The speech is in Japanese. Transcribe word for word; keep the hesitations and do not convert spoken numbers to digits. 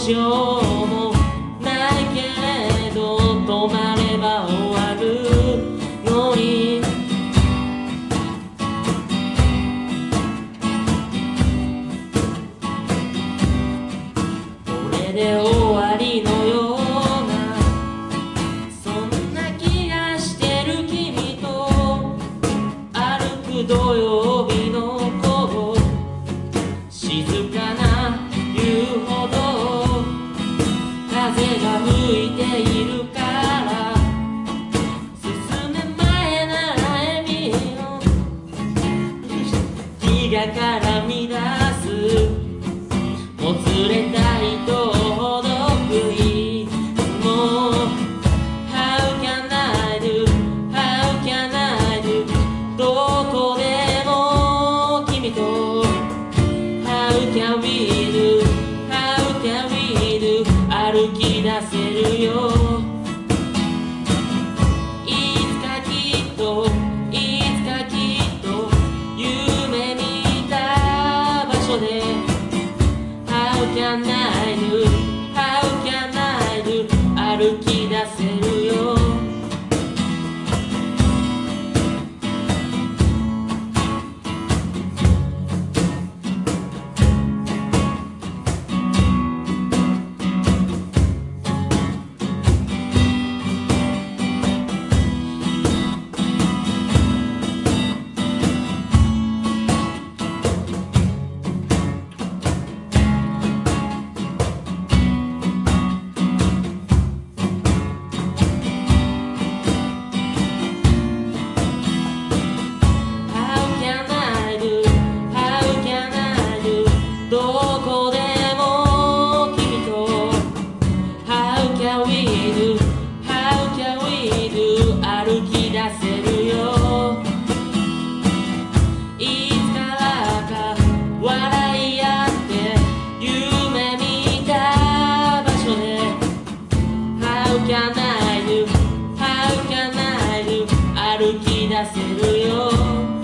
しようもないけれど止まれば終わるのにこれで終わりのようなそんな気がしてる君と歩く土曜日の午後静かな言うほど風が吹いているから進め前なら笑みを気が絡み出すもつれた糸ほどくいつも How can I do How can I do どこでも君と How can we do How can we do 歩き出せるよいつかきっといつかきっと夢見た場所で How can I do How can I do 歩き出せるよどこでも君と How can we do How can we do 歩き出せるよいつからか笑い合って夢見た場所で How can I do How can I do 歩き出せるよ